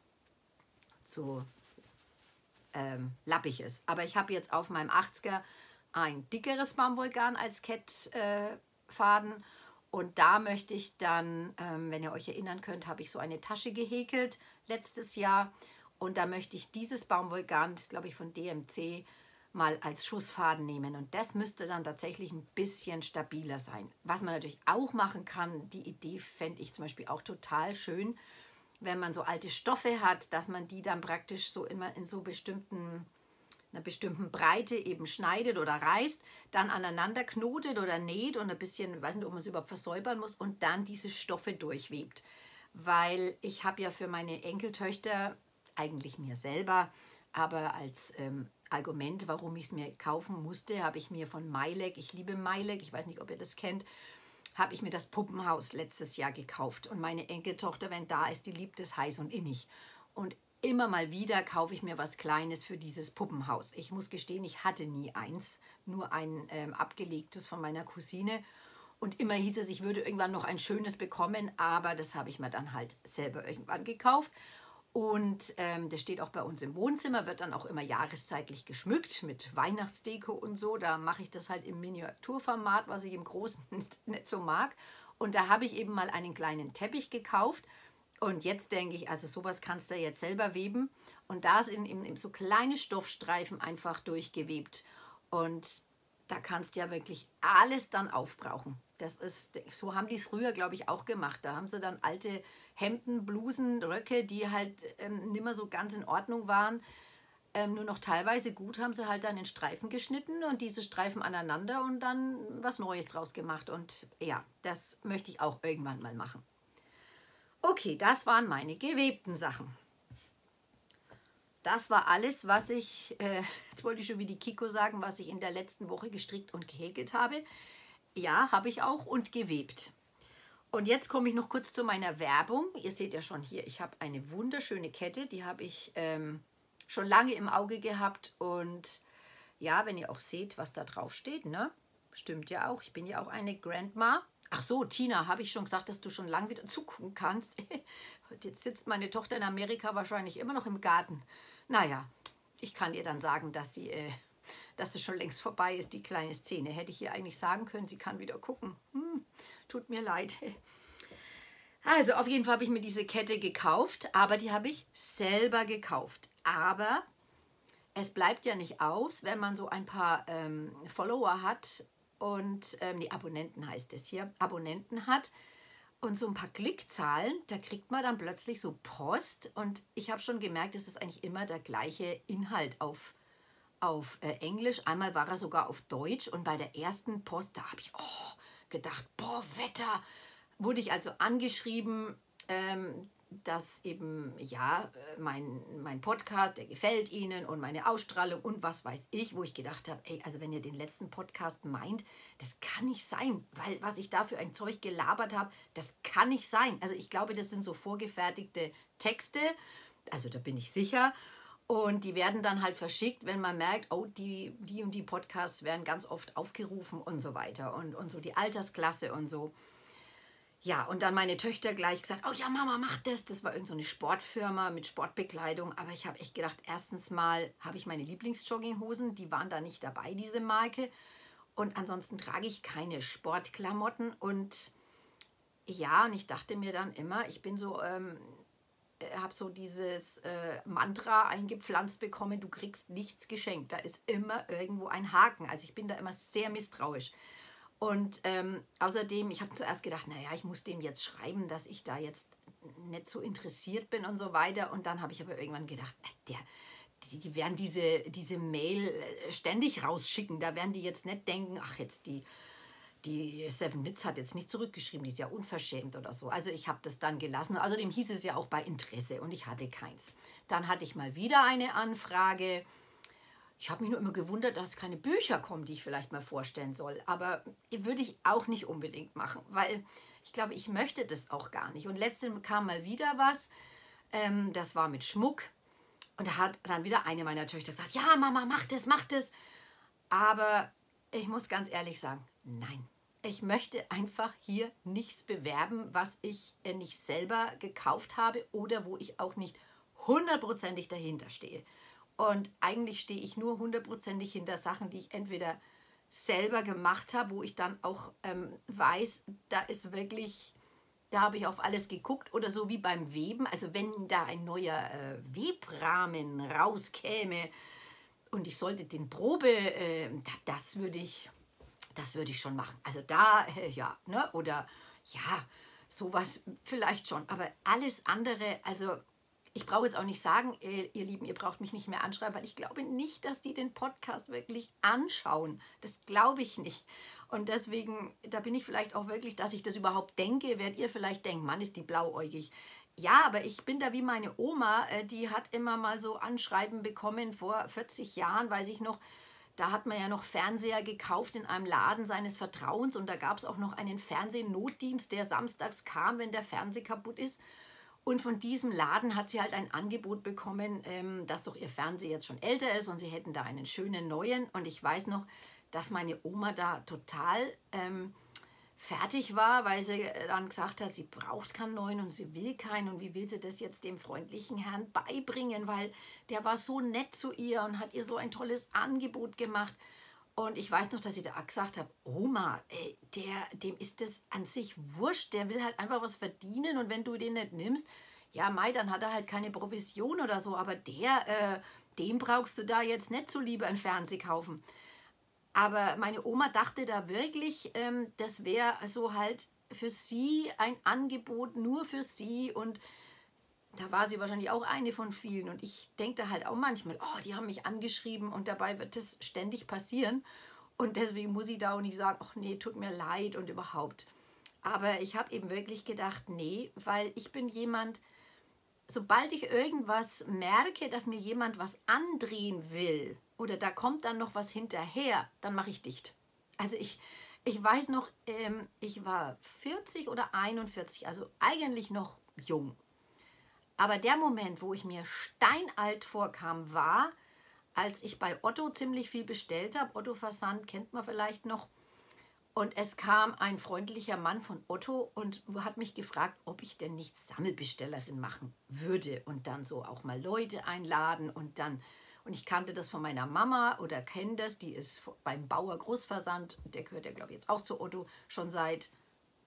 zu ähm, lappig ist. Aber ich habe jetzt auf meinem achtziger ein dickeres Baumwollgarn als Kettfaden. Äh, und da möchte ich dann, ähm, wenn ihr euch erinnern könnt, habe ich so eine Tasche gehäkelt letztes Jahr. Und da möchte ich dieses Baumwollgarn, das glaube ich von D M C, mal als Schussfaden nehmen. Und das müsste dann tatsächlich ein bisschen stabiler sein. Was man natürlich auch machen kann, die Idee fände ich zum Beispiel auch total schön, wenn man so alte Stoffe hat, dass man die dann praktisch so immer in so bestimmten, einer bestimmten Breite eben schneidet oder reißt, dann aneinander knotet oder näht und ein bisschen, ich weiß nicht, ob man es überhaupt versäubern muss und dann diese Stoffe durchwebt. Weil ich habe ja für meine Enkeltöchter, eigentlich mir selber, aber als ähm, Argument, warum ich es mir kaufen musste, habe ich mir von Meilek, ich liebe Meilek, ich weiß nicht, ob ihr das kennt, habe ich mir das Puppenhaus letztes Jahr gekauft. Und meine Enkeltochter, wenn da ist, die liebt es heiß und innig. Und immer mal wieder kaufe ich mir was Kleines für dieses Puppenhaus. Ich muss gestehen, ich hatte nie eins, nur ein ähm, abgelegtes von meiner Cousine. Und immer hieß es, ich würde irgendwann noch ein schönes bekommen, aber das habe ich mir dann halt selber irgendwann gekauft. Und ähm, das steht auch bei uns im Wohnzimmer, wird dann auch immer jahreszeitlich geschmückt mit Weihnachtsdeko und so. Da mache ich das halt im Miniaturformat, was ich im Großen nicht, nicht so mag. Und da habe ich eben mal einen kleinen Teppich gekauft. Und jetzt denke ich, also sowas kannst du jetzt selber weben. Und da sind eben, eben so kleine Stoffstreifen einfach durchgewebt. Und da kannst du ja wirklich alles dann aufbrauchen. Das ist, so haben die es früher, glaube ich, auch gemacht. Da haben sie dann alte Hemden, Blusen, Röcke, die halt ähm, nicht mehr so ganz in Ordnung waren, ähm, nur noch teilweise gut, haben sie halt dann in Streifen geschnitten und diese Streifen aneinander und dann was Neues draus gemacht. Und ja, das möchte ich auch irgendwann mal machen. Okay, das waren meine gewebten Sachen. Das war alles, was ich, äh, jetzt wollte ich schon wie die Kiko sagen, was ich in der letzten Woche gestrickt und gehäkelt habe. Ja, habe ich auch und gewebt. Und jetzt komme ich noch kurz zu meiner Werbung. Ihr seht ja schon hier, ich habe eine wunderschöne Kette, die habe ich ähm, schon lange im Auge gehabt. Und ja, wenn ihr auch seht, was da drauf steht, ne? Stimmt ja auch, ich bin ja auch eine Grandma. Ach so, Tina, habe ich schon gesagt, dass du schon lange wieder zugucken kannst. Jetzt sitzt meine Tochter in Amerika wahrscheinlich immer noch im Garten. Naja, ich kann ihr dann sagen, dass sie... Äh, dass es schon längst vorbei ist, die kleine Szene. Hätte ich ihr eigentlich sagen können, sie kann wieder gucken. Hm, tut mir leid. Also auf jeden Fall habe ich mir diese Kette gekauft, aber die habe ich selber gekauft. Aber es bleibt ja nicht aus, wenn man so ein paar ähm, Follower hat und, ähm, die Abonnenten heißt es hier, Abonnenten hat und so ein paar Klickzahlen, da kriegt man dann plötzlich so Post und ich habe schon gemerkt, es ist eigentlich immer der gleiche Inhalt auf, auf äh, Englisch. Einmal war er sogar auf Deutsch und bei der ersten Post, da habe ich oh, gedacht, boah, Wetter, wurde ich also angeschrieben, ähm, dass eben, ja, mein, mein Podcast, der gefällt Ihnen und meine Ausstrahlung und was weiß ich, wo ich gedacht habe, ey, also wenn ihr den letzten Podcast meint, das kann nicht sein, weil was ich da für ein Zeug gelabert habe, das kann nicht sein. Also ich glaube, das sind so vorgefertigte Texte, also da bin ich sicher. Und die werden dann halt verschickt, wenn man merkt, oh, die, die und die Podcasts werden ganz oft aufgerufen und so weiter und, und so die Altersklasse und so. Ja, und dann meine Töchter gleich gesagt, oh ja, Mama, mach das. Das war irgend so eine Sportfirma mit Sportbekleidung. Aber ich habe echt gedacht, erstens mal habe ich meine Lieblingsjogginghosen, die waren da nicht dabei, diese Marke. Und ansonsten trage ich keine Sportklamotten. Und ja, und ich dachte mir dann immer, ich bin so, ähm, habe so dieses äh, Mantra eingepflanzt bekommen, du kriegst nichts geschenkt. Da ist immer irgendwo ein Haken. Also ich bin da immer sehr misstrauisch. Und ähm, außerdem, ich habe zuerst gedacht, naja, ich muss dem jetzt schreiben, dass ich da jetzt nicht so interessiert bin und so weiter. Und dann habe ich aber irgendwann gedacht, äh, der, die, die werden diese, diese Mail ständig rausschicken. Da werden die jetzt nicht denken, ach jetzt die, die Seven Nits hat jetzt nicht zurückgeschrieben, die ist ja unverschämt oder so. Also ich habe das dann gelassen. Außerdem hieß es ja auch bei Interesse und ich hatte keins. Dann hatte ich mal wieder eine Anfrage. Ich habe mich nur immer gewundert, dass keine Bücher kommen, die ich vielleicht mal vorstellen soll. Aber würde ich auch nicht unbedingt machen, weil ich glaube, ich möchte das auch gar nicht. Und letztens kam mal wieder was, ähm, das war mit Schmuck. Und da hat dann wieder eine meiner Töchter gesagt, ja Mama, mach das, mach das. Aber ich muss ganz ehrlich sagen, nein. Ich möchte einfach hier nichts bewerben, was ich nicht selber gekauft habe oder wo ich auch nicht hundertprozentig dahinter stehe. Und eigentlich stehe ich nur hundertprozentig hinter Sachen, die ich entweder selber gemacht habe, wo ich dann auch ähm, weiß, da ist wirklich, da habe ich auf alles geguckt. Oder so wie beim Weben, also wenn da ein neuer äh, Webrahmen rauskäme und ich sollte den Probe, äh, das würde ich, das würde ich schon machen. Also da, äh, ja, ne? Oder ja, sowas vielleicht schon. Aber alles andere, also ich brauche jetzt auch nicht sagen, ihr, ihr Lieben, ihr braucht mich nicht mehr anschreiben, weil ich glaube nicht, dass die den Podcast wirklich anschauen. Das glaube ich nicht. Und deswegen, da bin ich vielleicht auch wirklich, dass ich das überhaupt denke, werdet ihr vielleicht denken, Mann, ist die blauäugig. Ja, aber ich bin da wie meine Oma, die hat immer mal so Anschreiben bekommen vor vierzig Jahren, weiß ich noch. Da hat man ja noch Fernseher gekauft in einem Laden seines Vertrauens und da gab es auch noch einen Fernsehnotdienst, der samstags kam, wenn der Fernseher kaputt ist. Und von diesem Laden hat sie halt ein Angebot bekommen, ähm, dass doch ihr Fernseher jetzt schon älter ist und sie hätten da einen schönen neuen. Und ich weiß noch, dass meine Oma da total ähm, fertig war, weil sie dann gesagt hat, sie braucht keinen neuen und sie will keinen. Und wie will sie das jetzt dem freundlichen Herrn beibringen, weil der war so nett zu ihr und hat ihr so ein tolles Angebot gemacht. Und ich weiß noch, dass ich da gesagt habe, Oma, ey, der, dem ist das an sich wurscht, der will halt einfach was verdienen und wenn du den nicht nimmst, ja Mai, dann hat er halt keine Provision oder so, aber der, äh, dem brauchst du da jetzt nicht so lieber einen Fernseher kaufen. Aber meine Oma dachte da wirklich, ähm, das wäre so halt für sie ein Angebot nur für sie und da war sie wahrscheinlich auch eine von vielen. Und ich denke da halt auch manchmal, oh, die haben mich angeschrieben und dabei wird das ständig passieren. Und deswegen muss ich da auch nicht sagen, ach nee, tut mir leid und überhaupt. Aber ich habe eben wirklich gedacht, nee, weil ich bin jemand, sobald ich irgendwas merke, dass mir jemand was andrehen will oder da kommt dann noch was hinterher, dann mache ich dicht. Also ich, ich weiß noch, ähm, ich war vierzig oder einundvierzig, also eigentlich noch jung. Aber der Moment, wo ich mir steinalt vorkam, war, als ich bei Otto ziemlich viel bestellt habe. Otto Versand kennt man vielleicht noch. Und es kam ein freundlicher Mann von Otto und hat mich gefragt, ob ich denn nicht Sammelbestellerin machen würde. Und dann so auch mal Leute einladen und dann... Und ich kannte das von meiner Mama oder kenne das, die ist beim Bauer Großversand. Der gehört ja, glaube ich, jetzt auch zu Otto schon seit...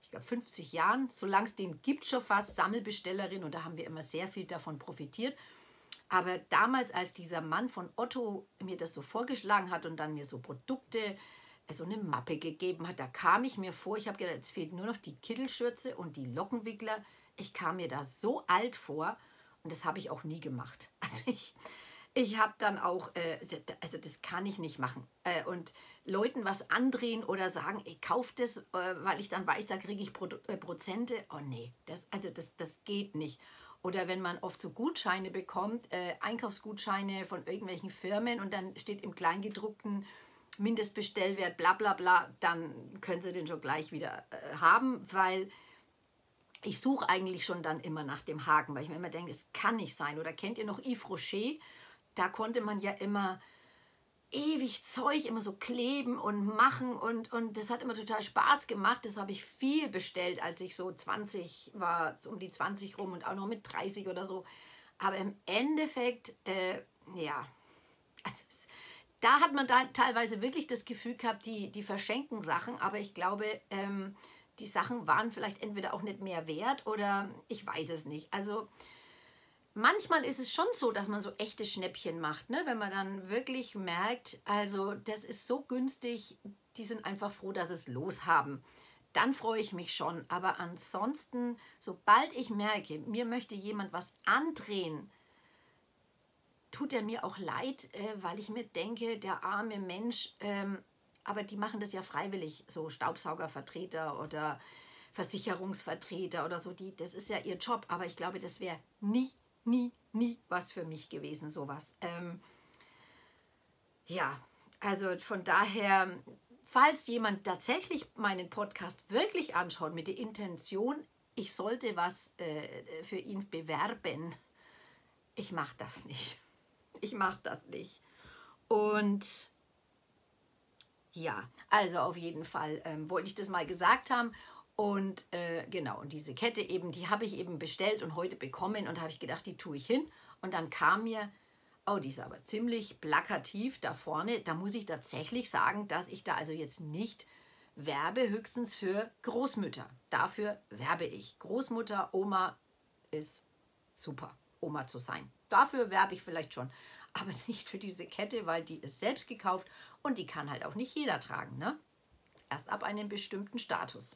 ich glaube, fünfzig Jahren, solange es den gibt schon fast, Sammelbestellerin und da haben wir immer sehr viel davon profitiert. Aber damals, als dieser Mann von Otto mir das so vorgeschlagen hat und dann mir so Produkte, so eine Mappe gegeben hat, da kam ich mir vor, ich habe gedacht, jetzt fehlt nur noch die Kittelschürze und die Lockenwickler. Ich kam mir da so alt vor und das habe ich auch nie gemacht. Also ich, ich habe dann auch, äh, also das kann ich nicht machen. Äh, und Leuten was andrehen oder sagen, ich kaufe das, äh, weil ich dann weiß, da kriege ich Pro äh, Prozente. Oh nee, das, also das, das geht nicht. Oder wenn man oft so Gutscheine bekommt, äh, Einkaufsgutscheine von irgendwelchen Firmen und dann steht im Kleingedruckten Mindestbestellwert, bla bla bla, dann können Sie den schon gleich wieder äh, haben, weil ich suche eigentlich schon dann immer nach dem Haken, weil ich mir immer denke, es kann nicht sein. Oder kennt ihr noch Yves Rocher? Da konnte man ja immer ewig Zeug immer so kleben und machen und, und das hat immer total Spaß gemacht. Das habe ich viel bestellt, als ich so zwanzig war, so um die zwanzig rum und auch noch mit dreißig oder so. Aber im Endeffekt, äh, ja, also es, da hat man da teilweise wirklich das Gefühl gehabt, die, die verschenken Sachen, aber ich glaube, ähm, die Sachen waren vielleicht entweder auch nicht mehr wert oder ich weiß es nicht. Also manchmal ist es schon so, dass man so echte Schnäppchen macht, ne? Wenn man dann wirklich merkt, also das ist so günstig, die sind einfach froh, dass sie es loshaben. Dann freue ich mich schon. Aber ansonsten, sobald ich merke, mir möchte jemand was andrehen, tut er mir auch leid, äh, weil ich mir denke, der arme Mensch, ähm, aber die machen das ja freiwillig, so Staubsaugervertreter oder Versicherungsvertreter oder so, die, das ist ja ihr Job. Aber ich glaube, das wäre nie Nie, nie was für mich gewesen, sowas. Ähm, ja, also von daher, falls jemand tatsächlich meinen Podcast wirklich anschaut mit der Intention, ich sollte was äh, für ihn bewerben, ich mache das nicht. Ich mache das nicht. Und ja, also auf jeden Fall ähm, wollte ich das mal gesagt haben. Und äh, genau, und diese Kette eben, die habe ich eben bestellt und heute bekommen und da habe ich gedacht, die tue ich hin. Und dann kam mir, oh, die ist aber ziemlich plakativ da vorne. Da muss ich tatsächlich sagen, dass ich da also jetzt nicht werbe, höchstens für Großmütter. Dafür werbe ich. Großmutter, Oma ist super, Oma zu sein. Dafür werbe ich vielleicht schon, aber nicht für diese Kette, weil die ist selbst gekauft und die kann halt auch nicht jeder tragen, ne? Erst ab einem bestimmten Status.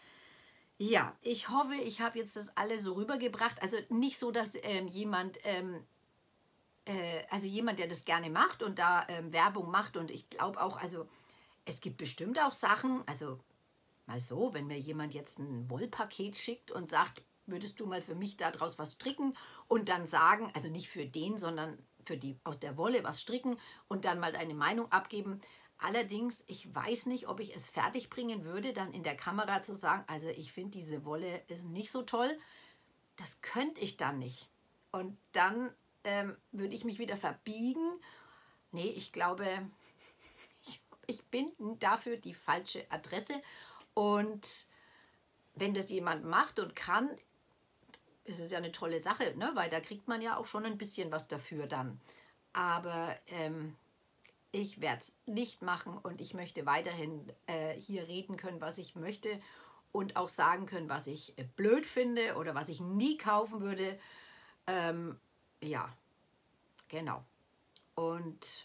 Ja, ich hoffe, ich habe jetzt das alles so rübergebracht. Also nicht so, dass ähm, jemand, ähm, äh, also jemand, der das gerne macht und da ähm, Werbung macht und ich glaube auch, also es gibt bestimmt auch Sachen, also mal so, wenn mir jemand jetzt ein Wollpaket schickt und sagt, würdest du mal für mich daraus was stricken und dann sagen, also nicht für den, sondern für die aus der Wolle was stricken und dann mal eine Meinung abgeben. Allerdings, ich weiß nicht, ob ich es fertig bringen würde, dann in der Kamera zu sagen, also ich finde, diese Wolle ist nicht so toll. Das könnte ich dann nicht. Und dann ähm, würde ich mich wieder verbiegen. Nee, ich glaube, ich, ich bin dafür die falsche Adresse. Und wenn das jemand macht und kann, ist es ja eine tolle Sache, ne? Weil da kriegt man ja auch schon ein bisschen was dafür dann. Aber ähm, ich werde es nicht machen und ich möchte weiterhin äh, hier reden können, was ich möchte und auch sagen können, was ich äh, blöd finde oder was ich nie kaufen würde. Ähm, ja, genau. Und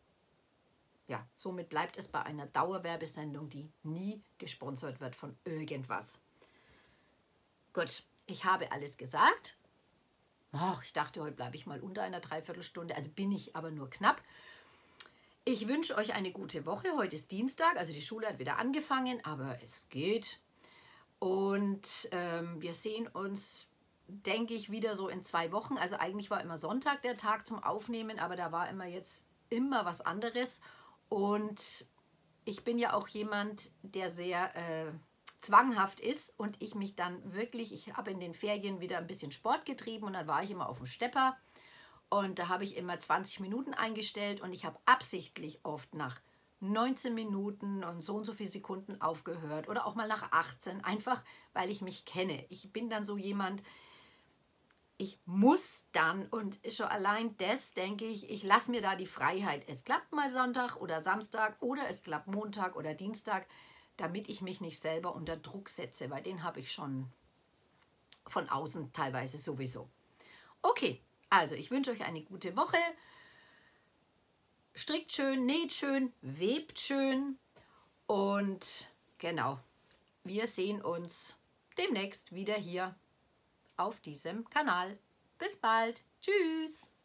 ja, somit bleibt es bei einer Dauerwerbesendung, die nie gesponsert wird von irgendwas. Gut, ich habe alles gesagt. Oh, ich dachte, heute bleibe ich mal unter einer Dreiviertelstunde, also bin ich aber nur knapp. Ich wünsche euch eine gute Woche. Heute ist Dienstag, also die Schule hat wieder angefangen, aber es geht. Und ähm, wir sehen uns, denke ich, wieder so in zwei Wochen. Also eigentlich war immer Sonntag der Tag zum Aufnehmen, aber da war immer jetzt immer was anderes. Und ich bin ja auch jemand, der sehr äh, zwanghaft ist und ich mich dann wirklich, ich habe in den Ferien wieder ein bisschen Sport getrieben und dann war ich immer auf dem Stepper. Und da habe ich immer zwanzig Minuten eingestellt und ich habe absichtlich oft nach neunzehn Minuten und so und so viele Sekunden aufgehört oder auch mal nach achtzehn, einfach weil ich mich kenne. Ich bin dann so jemand, ich muss dann und schon allein das denke ich, ich lasse mir da die Freiheit. Es klappt mal Sonntag oder Samstag oder es klappt Montag oder Dienstag. damit ich mich nicht selber unter Druck setze, weil den habe ich schon von außen teilweise sowieso. Okay, also ich wünsche euch eine gute Woche. Strickt schön, näht schön, webt schön und genau, wir sehen uns demnächst wieder hier auf diesem Kanal. Bis bald. Tschüss.